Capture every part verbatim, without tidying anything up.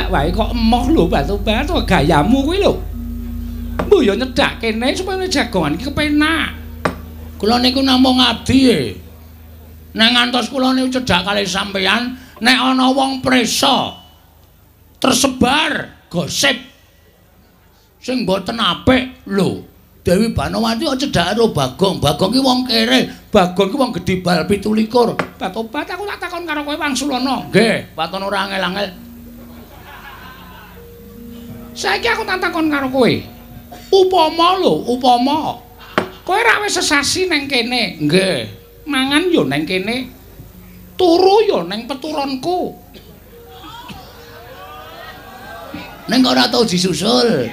nyedak wae kok emoh lho Batobat gayamu kuwi lho. Mbok yo nyedak kene supaya jagongan iki kepenak. Kula niku namung ngabdi e. Nek ngantos kula niku cedhak kalih sampeyan, nek ana wong presa tersebar gosip sing mboten apik lho. Dewi Banowati kok cedhak karo Bagong. Bagong ki wong kere, Bagong ki wong gedhi bal pitu likur. Batobat aku tak takon karo kowe Wangsulana. Nggih, paton ora angel-angel. Saiki aku tak takon karo kowe. Upama lho, upama kowe ra wis sesasi nang kene. Nggih. Mangan yo nang kene. Turu yo nang peturonku. Ning kok ora tau disusul.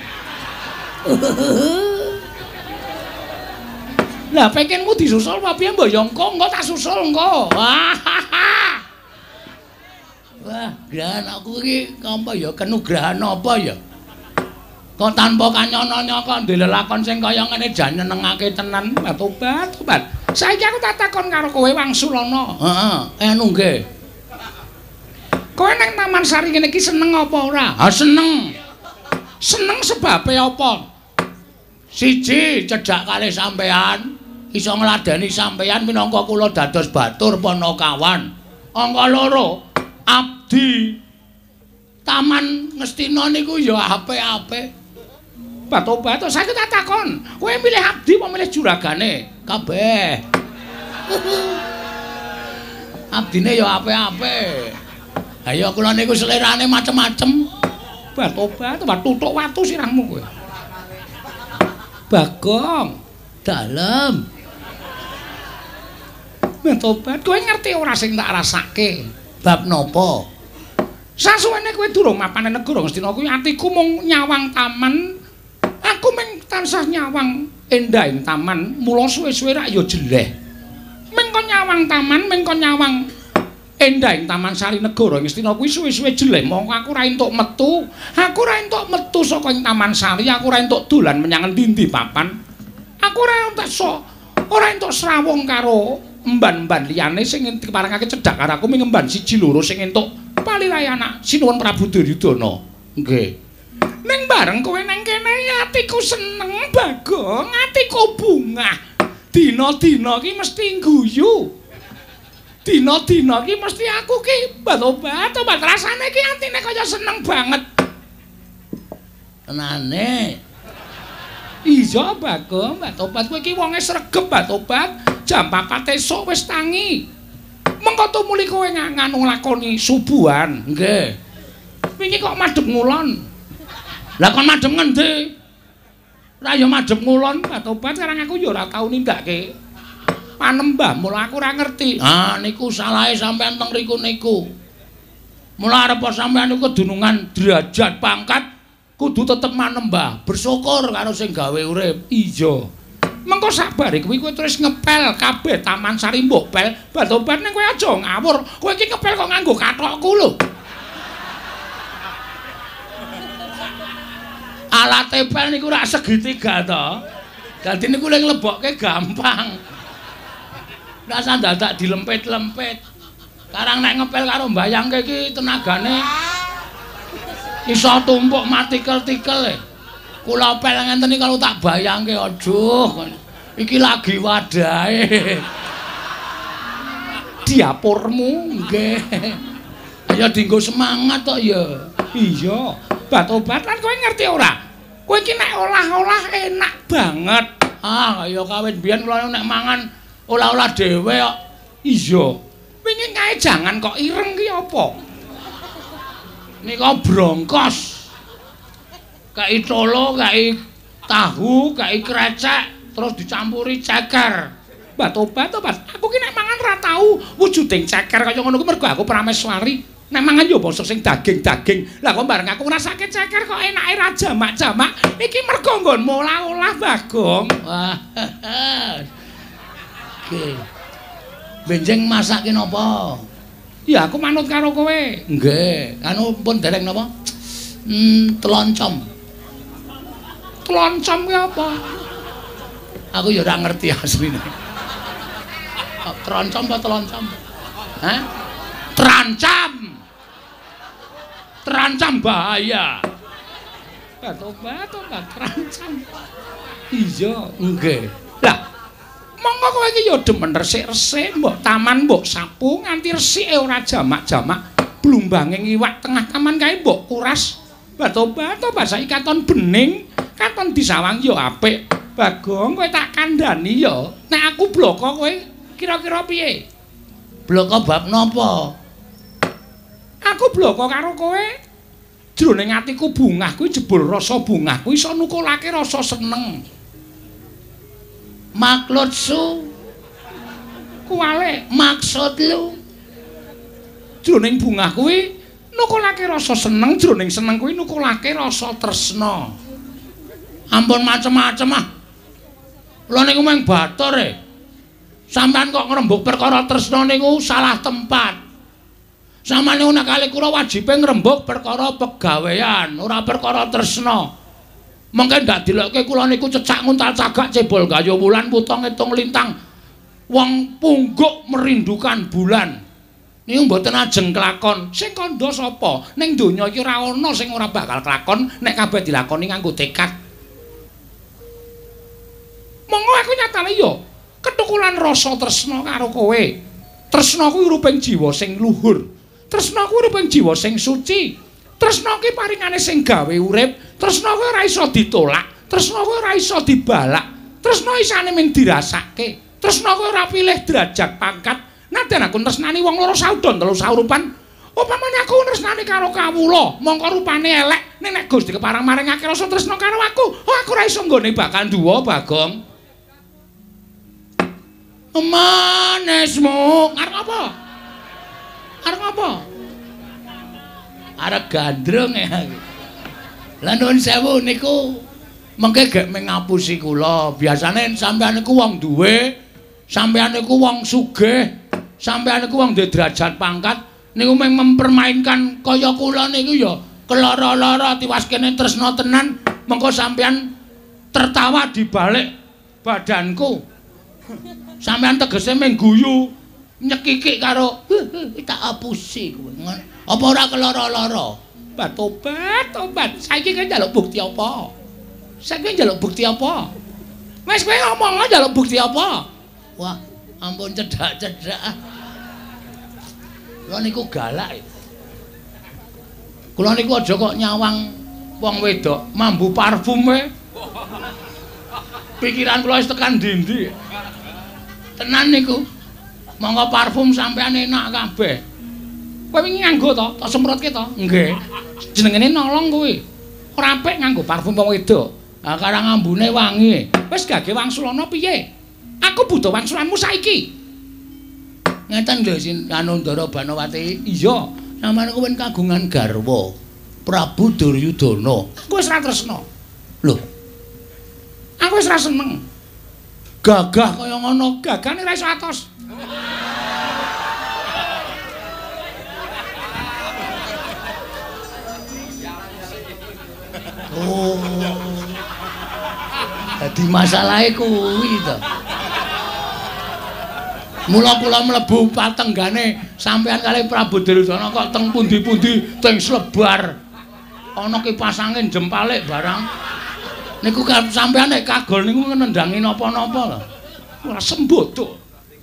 Lah pengenmu disusul apa piye mbok yo engko engko tak susul engko. Wah. Wah, grahan aku iki apa ya kenugrahan apa ya? Kok tanpa kanyana kok ndelelakon sing kaya ngene jan nyenengake tenan. Batobat, Tobat. Saiki aku tak takon karo kowe Wangsulana. Heeh, anu nggih. Kowe nang Taman Sari ngene iki seneng apa ora? Ha seneng. Seneng sebabe apa? Siji cedhak kalih sampean, iso ngladeni sampean minangka kula dados batur Panakawan. Angka loro, abdi Taman Ngastina niku ya apik-apik. Batobat, saiki tak takon, kowe milih abdi apa milih juragane? Kabeh. Abdine ya apik-apik. Ayo kula niku selerane macem-macem. Batobat, Tobat tutuk watu sirahmu kowe. Bagong, dalem. Batobat, kowe ngerti ora sing tak rasake? Bab napa? Sasuwene kowe durung mapane negara Ngastina kuwi atiku mung nyawang taman. Aku mung tansah nyawang endahing taman, mula suwe-suwe rak ya jeleh. Mung kon nyawang taman, mung kon nyawang endahing Taman Sari Negara Ngastina kuwi suwe-suwe jeleh. Mongko aku ora entuk metu. Aku ora entuk metu saka ing Taman Sari, aku ora entuk dolan menyang endi-endi papan. Aku ora entuk so, ora entuk srawung karo emban-emban liyane sing diparengake cedhak karo aku mengemban siji loro sing entuk palirae anak Sinuwun Prabu Duryudana. Nggih. Ning bareng kowe nang kene atiku seneng Bagong, atiku bungah. Dina-dina iki mesti guyu. Dina-dina iki mesti aku ki Batobat, Tobat rasane ki atine kaya seneng banget. Tenane. Iya Bagong, Batobat kowe iki wonge sregep Batobat. Jam papat esuk wis tangi. Mengko tumuli kowe nganu lakoni subuhan. Nggih. Wingi kok madhep ngulon. Lah kon madhep ngendi? Ra ya madhep ngulon Batobat karang aku ya ora tau nindakake panembah, mula aku ora ngerti. Ah niku salahe sampean teng riku niku. Mula arep sampean niku kedunungan derajat pangkat kudu tetep manembah, bersyukur karo sing gawe urip. Iya. Mengko sabare kuwi kowe terus ngepel kabeh Taman Sari mbok pel. Batobat ning kowe aja ngawur. Kowe iki ngepel kok nganggo kathokku lho. Alat tepel niku rak segitiga to. Dadi niku lek nglebokke gampang. Ora usah dadak dilempit-lempit. Karang nek ngepel karo mbayangke iki tenagane iso tumpuk matikel-tikel e. Kula pel ngenten iki kalau tak bayangke aduh. Iki lagi wadahe. Diapurmu nggih. Ayo dienggo semangat tok ya. Iya. Batobat lan kowe ngerti ora? Kowe iki nek olah-olah enak banget. Ah, kaya kawit biyen kula nek mangan olah-olah dhewe kok. Iya. Wingi kae jangan kok ireng ki apa? Nika brongkos. Kai colo, kai tahu, kai krecek, terus dicampuri ceker. Batobat, Tobat. Aku ki nek mangan ora tau wujuding ceker kaya ngono ku mergo aku prameswari. Nek mangan yo basa sing daging-daging. Lah kok bareng aku ngrasake ceker kok enake ra jamak-jamak. Iki mergo nggonmu olah-olah Bagong. Wah. Oke. Benjing masake napa? Ya aku manut karo kowe. Nggih, anu pun dereng napa? Hmm, teloncom. Teloncom ki apa? Aku ya ora ngerti asline. Teroncom apa teloncom? Hah? Terancam. terancam bahaya. Tobat, tobat, terancam. Iya, nggih. Lah, monggo kowe iki ya demen resik-resik, mbok taman mbok sapu nganti resike ora jamak-jamak. Blumbanging iwak tengah taman kae mbok kuras. Tobat, tobat saiki katon bening, katon disawang ya apik. Bagong kowe tak kandhani ya. Nek aku bloko kowe kira-kira piye? Bloko bab napa? Aku bloko karo kowe. Jroning atiku bungah kuwi jebul rasa bungah kuwi iso nukulake rasa seneng. Makludsu kuwale maksud lu jroning bungah kuwi nukulake rasa seneng, jroning seneng kuwi nukulake rasa tresna. Ampun macem-macem ah. Lha niku mung batur e. Sampeyan kok ngrembug perkara tresna niku salah tempat. Sampeyan niku nek kali kula wajibe ngrembug perkara pegawean, ora perkara tresna. Mengke ndak dilokke kula niku cecak nguntal cagak cebol gayo wulan puto ngitung lintang. Wong pungguk merindukan bulan. Niku mboten ajeng kelakon. Sing kandha sapa? Ning donya iki ora ana sing ora bakal kelakon nek kabeh dilakoni nganggo tekad. Monggo aku nyatane ya ketukulan rasa tresna karo kowe. Tresna kuwi ruping jiwa sing luhur. Tresna kuwi ruping jiwa sing suci. Tresna kuwi paringane sing gawe urip. Tresna kuwi ora iso ditolak. Tresna kuwi ora iso dibalak. Tresna isane mung dirasake. Tresna kuwi ora pilih derajat pangkat. Nadan aku tresnani wong loro saudon telu saurupan. Upamane aku tresnani karo kawula, mongko rupane elek, nek nek Gusti keparang maringake rasa tresna karo aku, oh aku ora iso nggone bakal duwa, Bagong. Manesmu arep apa? Arep apa? Arep gandrung ya. Lah nuwun sewu niku mengke gek mengapusi kula. Biasane sampeyan niku wong duwe, sampeyan niku wong sugih, sampeyan niku wong duwe derajat pangkat, niku mung mempermainkan kaya kula niku ya keloro-loro tiwas kene tresna tenan, mengko sampeyan tertawa di balik badanku. Sampeyan tegese mung guyu nyekikik karo tak apusi kowe. Apa ora keloro-loro? Tobat, tobat. Saiki kowe njaluk bukti apa? Saiki njaluk bukti apa? Wis kowe ngomong njaluk bukti apa? Wah, ampun cedak-cedak. Kula niku galak. Kula niku aja kok nyawang wong wedok mambu parfum e. Pikiran kula wis tekan ndi-ndi. Tenan niku. Monggo parfum sampean enak kabeh. Kowe wingi nganggo to? Tak semprotke to? Nggih. Jenengene nolong kuwi. Ora apik nganggo parfum wong wedok. Ah karang ambune wangi. Wis gage wangsulana piye? Aku butuh wangsulanmu saiki. Ngeten lho Sin Anundara Banowati. Iya, sampeyan kuwi kagungan garwa Prabu Duryudana. Aku wis ra tresna. Lho. Aku wis ra seneng. Gagah kaya ngono, gagane ra iso atos. Oh. Dadi masalahe kuwi to. Mula kula mlebu patenggane sampeyan kali Prabu Duryudana kok teng pundi-pundi teng Slebar. Ana kipas angin jempalik barang. Niku sampeyan nek kagol niku ngendangi napa-napa lho. Ora sembodo.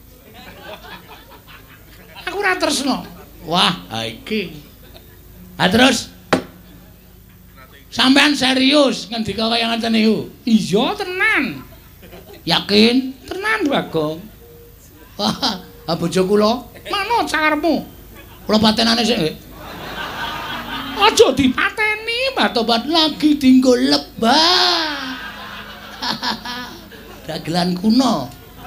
Aku ora tresna. Wah, ha iki. Ha terus sampeyan serius ngendika kaya ngoten niku? Iya, tenan. Yakin? Tenan, Bagong. Wah, ha bojo kula, manut sakarepmu. Kula patenane sik nggih. Aja dipateni, Mbak Tobat lagi dinggo lebah. Dagelan kuno.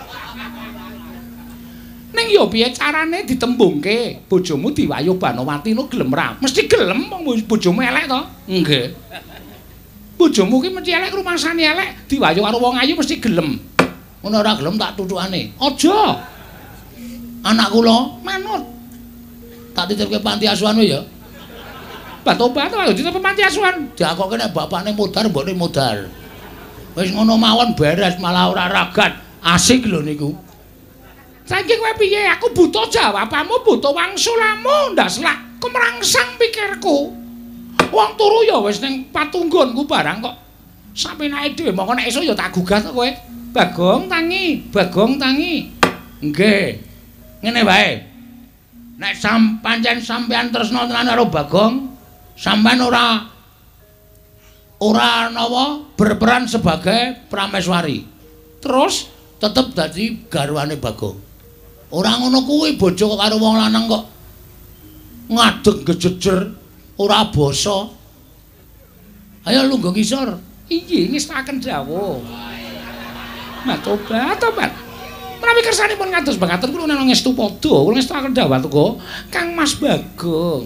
Ning yo piye carane ditembungke? Bojomu Diwayu Banowati no gelem ra? Mesti gelem wong bojomu elek to? Nggih. Bojomu ki mesti elek rumangsane elek, Diwayu karo wong ayu mesti gelem. Ngono ora gelem tak tutukane. Aja. Anak kula manut. Tak titipke panti asuhan ya. Mbak Tobat ayo dititip panti asuhan. Diakoke nek bapakne modar mbokne modar. Wis ngono mawon beres malah ora ragat. Asik lho niku. Saiki kowe piye? Aku butuh jawabanmu, butuh wangsulanmu, ndak selak kemrangsang pikirku. wong turu ya wis ning patunggonku barang kok. Sapenake dhewe mongko nek esuk ya tak gugah to kowe. Bagong tangi, Bagong tangi. Nggih. Ngene wae. Nek sam pancen sampean tresna tenan karo Bagong, sampean ora ora napa berperan sebagai prameswari. Terus tetep dadi garwane Bagong. Ora ngono kuwi bojo karo wong lanang kok ngadeg gejejer ora basa. Ayo lungguh ngisor. Inggih ngestaken dawuh. Mbak tobat tobat. Menawi kersanipun ngados bangaten kula nang ngestu padha, kula ngestaken dawuh teko Kang Mas Bagong.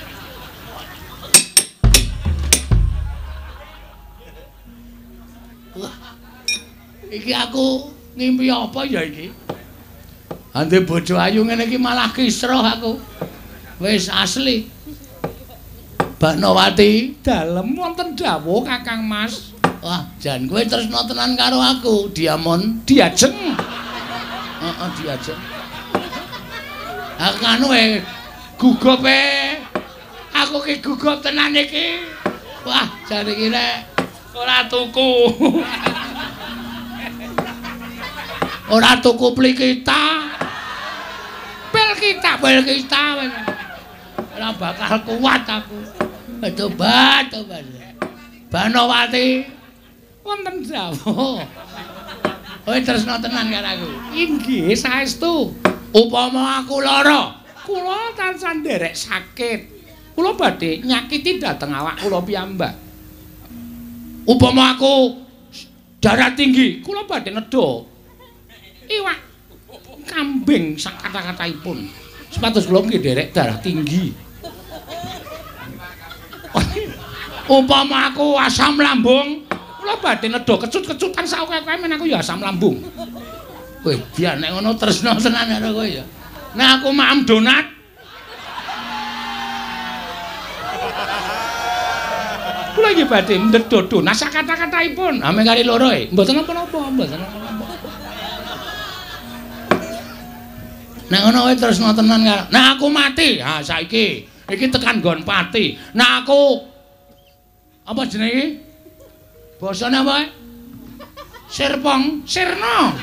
Wah. Iki aku ngimpi apa ya iki? Ande bojo ayu ngene iki malah kisruh aku. Wis asli. Baknawati dalem wonten dawuh Kakang Mas. Wah, jan kowe tresna tenan karo aku, Diamon, diajeng. Heeh, diajeng. Aku anu e gugup e. Aku ki gugup tenan iki. Wah, jan iki nek ora tuku. Ora tuku pli kita. Pel kita, pel kita. Ora bakal kuat aku. Tobat, tobat. Banowati wonten dawuh. Kowe tresna tenan karo aku. Inggih, saestu. Upama aku lara, kula tansah nderek sakit. Kula badhe nyakiti dhateng awak kula piyambak. Upama aku darah tinggi, kula badhe nedha iwak kambing sak kata-kataipun. Sepatus kula nggih nderek darah tinggi. Upama aku asam lambung, kula badhe nedha kecut-kecutan sak akeh-akeh men aku ya asam lambung. Weh, biar nek ngono tresna tenan karo kowe ya. Nek aku maem donat. Kula iki badhe nedha donat sak kata-kataipun. Ame kali loro e, mboten napa-napa, mboten napa-napa. Nek ngono kowe tresna tenan karo. Nek aku mati, ha saiki iki tekan nggon pati. Nek aku apa jenenge? Basane apa? Sirpong, sirna.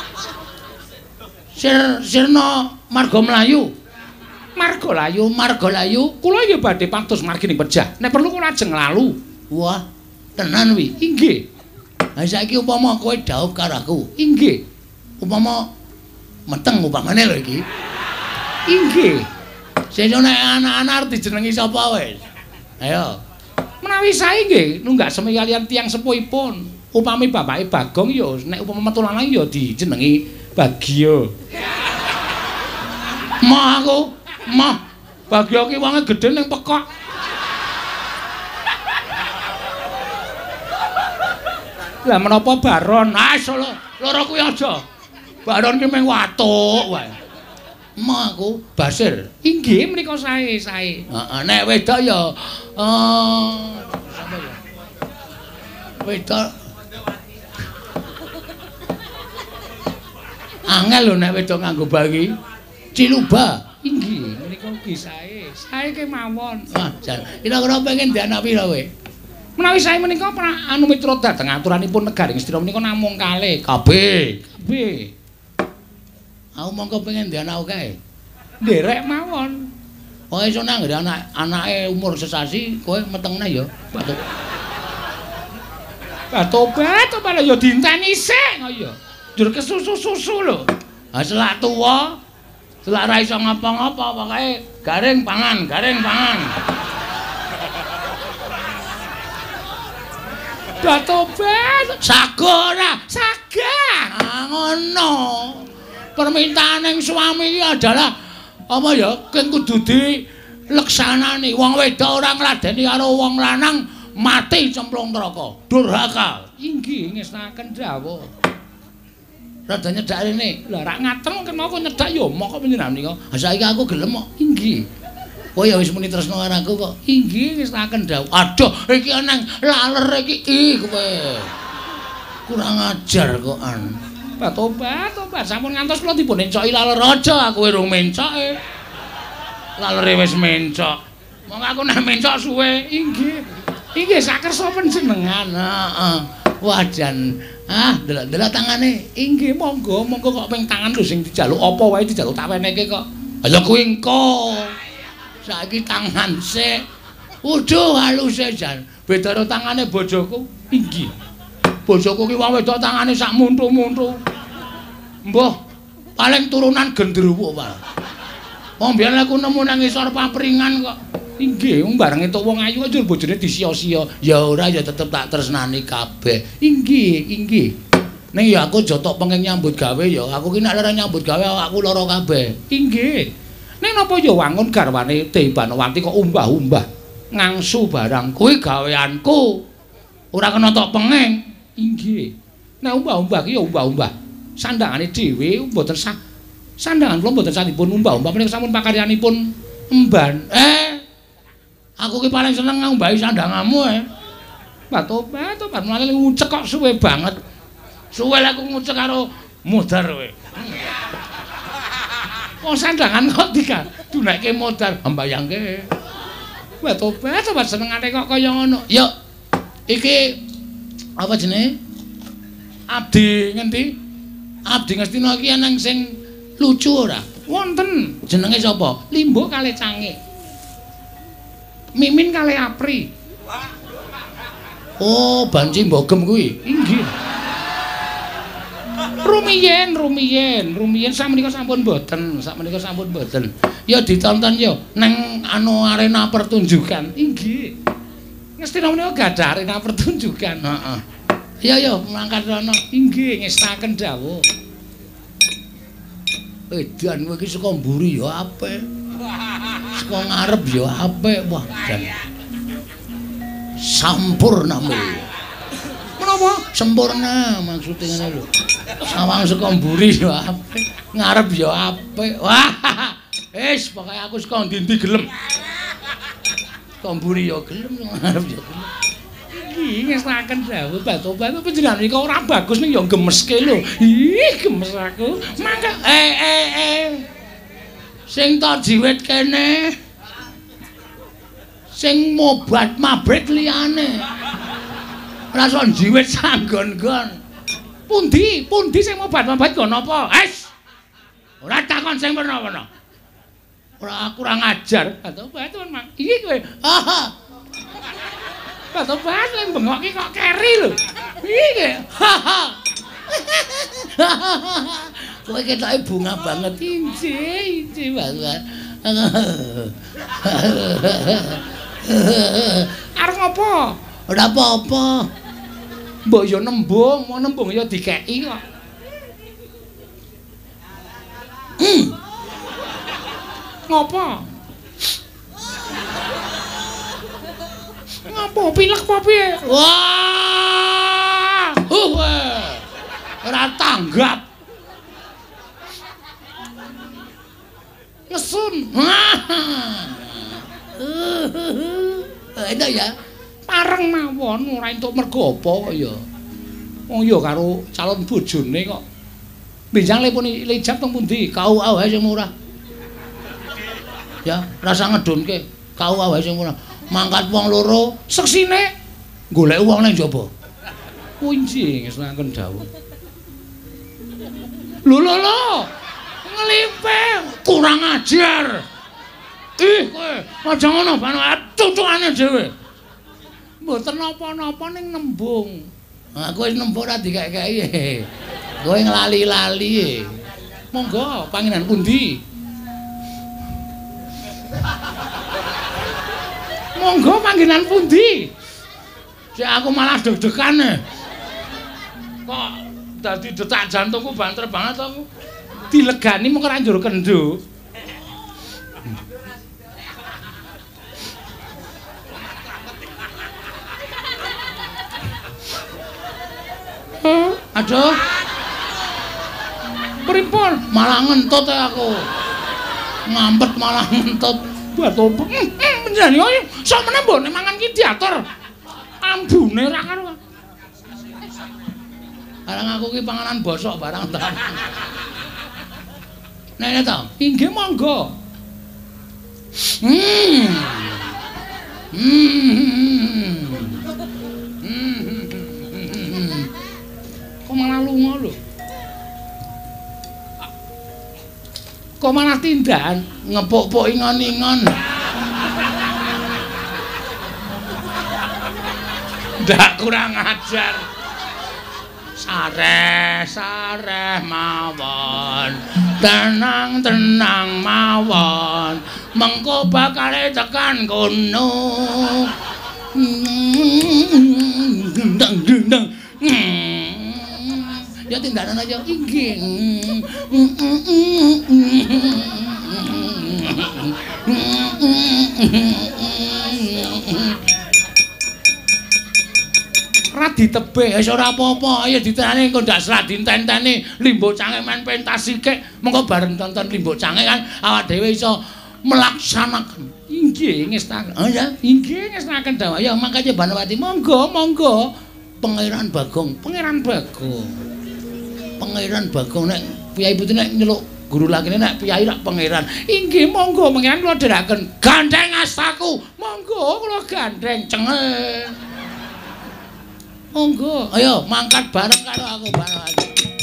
Sir sirna marga mlayu. Marga layu, marga layu. Kula ya badhe pantus margi ning pejah. Nek perlu kula ajeng lalu. Wah, tenan wi. Inggih. Ha saiki upama kowe dhaup karo aku. Inggih. Upama meteng upamane lho iki. Inggih. Sesuk nek anak-anak arep dijenengi sapa wis? Ayo. Menawi sae nggih nunggak semi kalian tiyang sepuhipun. Upami bapake Bagong ya nek upama metu lanang ya dijenengi Bagio. Mah aku, mah Bagio ki wonge gedhe ning pekok. Lah menapa Baron? Ah solo, loro kuwi aja. Baron ki mung watuk wae. Mah aku Basir. Inggih menika sae, sae. Heeh, nek wedok ya eh sapa ya? Wedok angel lho nek wedok nganggo bagi. Ciluba. Inggih, menika ugi sae. Sae kemawon. Wah, jan. Kira-kira pengen dianak pira kowe? Menawi sae menika anu mitra dhateng aturanipun negari Ngastina menika namung kalih. Kabeh, kabeh. Aku mongko pengen dianak kae. Nderek mawon. Wong iso nang anak anake umur sesasi kowe metengna ya. Lah tobat to malah ya dinteni sik ya. Njur kesusu-susu lho. Ha selak tuwa, selak ra iso ngapa-ngapa pokoke garing pangan, garing pangan. Lah tobat, sago ora? Sagah. Ah ngono. Permintaan suami iki adalah apa ya kan kudu dileksanani. Wong wedok ora ngladeni karo wong lanang mati cemplung neraka. Durhaka. Inggih ngestaken dawuh. Rada nyedak rene. Lah rak ngaten kan mau nyedak ya moko panjenengan nika. Ha saiki aku gelem kok. Inggih. Kowe ya wis muni tresno karo aku kok. Inggih ngestaken dawuh. Aduh iki nang laler iki ih kowe. Kurang ajar kok an. Pak tobat, tobat sampun ngantos kula dipun encoki laler aja aku urung mencoke. Lalere wis mencok. Monggo aku nek mencok suwe. Inggih. Inggih sakersa panjenengan. Heeh. Wajan. Ah, delok-delok tangane. Inggih, monggo, monggo kok ping tangan lho sing dijaluk apa wae dijaluk tak weneke kok. Ya kuwi engko. Saiki tangan sik. Waduh haluse jan. Beda karo tangane bojoku. Inggih. Bojoku ki wong wedok tangane sak muntu-muntu. Mbah, paling turunan gendruwo wae. Wong biyen aku nemu nang ngisor papringan kok. Inggih, wong bareng entuk wong ayu kok jur bojone disia-sia. Ya ora ya tetep tak tresnani kabeh. Inggih, inggih. Ning ya aku jotok pengen nyambut gawe ya. Aku ki nek lara nyambut gawe awakku lara kabeh. Inggih. Ning napa ya wangun garwane Debanawati kok umbah-umbah ngangsu barang. Kuwi gaweanku. Ora kena tok penging. Inggih. Nek umbah-umbah ki ya umbah-umbah. Sandangane dhewe mboten sah. Sandangan kula mboten sampun umbah-umbah menika sampun pakaryanipun emban. Eh. Aku ki paling seneng ngumbahi sandanganmu eh. Batobat, tobat malah ngucek kok suwe banget. Suwe aku ngucek karo mudar kowe. Wong sandangan kok diga dunekke mudar, mbayangke. Batobat, tobat senengane kok kaya ngono. Ya. Iki apa jenenge? Abdi ngendi? Abdi Ngastina iki ana sing lucu ora? Wonten. Jenenge sapa? Limbo kali Cange. Mimin kali Apri. Oh, banci mbogem kuwi. Inggih. Rumiyin, rumiyin, rumiyin sakmenika sampun boten, sakmenika sampun boten. Ya ditonton ya nang anu arena pertunjukan. Inggih. Ngestina menika gadah arena pertunjukan. Heeh. Ya ya mangkat rono. Inggih, ngestaken dawuh. Edan kowe iki saka mburi ya apik. Saka ngarep ya apik. Wah, dan sampurna mul. Menapa? Sempurna maksude ngene lho. Sawang saka mburi ya apik, ngarep ya apik. Wah, wis pokoke aku saka ndi-ndi gelem. Saka mburi ya gelem, ngarep ya gelem. Iki ngestaken dawuh batu-batu panjenengan iki ora bagus ning ya gemeske lho. Ih, gemes aku. Mangga eh eh eh. Sing ta jiwit kene. Sing mobat mabrik liyane. Ora iso jiwit sanggon-gon. Pundi? Pundi sing mobat-mobat nggon apa? Wis. Ora takon sing pernah-pernah. Ora kurang ajar. Batu-batu Mang. Iki kowe. Aha. Batu-batu yang bengok iki kok keri lho. Iki. Haha. Kowe ketoke bunga banget. Injih, injih banget. Arep ngopo? Ora apa-apa. Mbok yo nembung, mau nembung yo dikeki kok. Hmm. Ngopo? Ngopo pilek apa piye? Wah! Huh. Ora tanggap. Ngesun. Enak ya. Pareng mawon ora entuk mergo apa kok ya. Wong ya karo calon bojone kok. Benjang lepun lijab teng pundi? Kau ae sing murah. Ya, rasa ngedunke. Kau ae sing murah. Mangkat wong loro, seksine golek wong nang njaba. Kunci ngesnaken dawuh. Lho lho lho. Ngelimpe, kurang ajar. Ih, kowe aja ngono, bano cucukane dhewe. Mboten napa-napa ning nembung. Aku wis nembung ora dikek-keki. Kowe nglali-lali. Monggo, pangenan pundi? Monggo panggenan pundi? Sik aku malah deg-degan. Kok dadi detak jantungku banter banget aku. Dilegani mung ora njur kendho. Aduh. Pripun? Malah ngentut aku. Ngampet malah ngentut. Batu menjani kok sok meneh mbone mangan ki diatur. Ambune ra karo. Barang aku ki panganan bosok barang ta. Nene ta? Inggih monggo. Hmm. kok malah tindakan ngepuk-puk ingon-ingon. Ndak kurang ajar. Sareh sareh mawon, tenang-tenang mawon, mengko bakal tekan kono. Dendang-dendang. Ya tindakan aja inggih. Ra ditebek wis ora apa-apa, ya ditane engko ndak serah ditenteni Limbuk Cange main pentas sithik, mengko bareng tonton Limbuk Cange kan awak dhewe iso melaksanakan. Inggih ngestaken. Oh ya, inggih ngestaken dawuh. Ya mangkane Banowati monggo, monggo. Pangeran Bagong, Pangeran Bagong. Pangeran Bagong nek piyai putih nek nyeluk guru lakine nek piyai rak pangeran. Inggih monggo pangeran kula dherekaken gandeng astaku. Monggo kula gandeng cengel. Monggo, ayo mangkat bareng karo aku Banowati.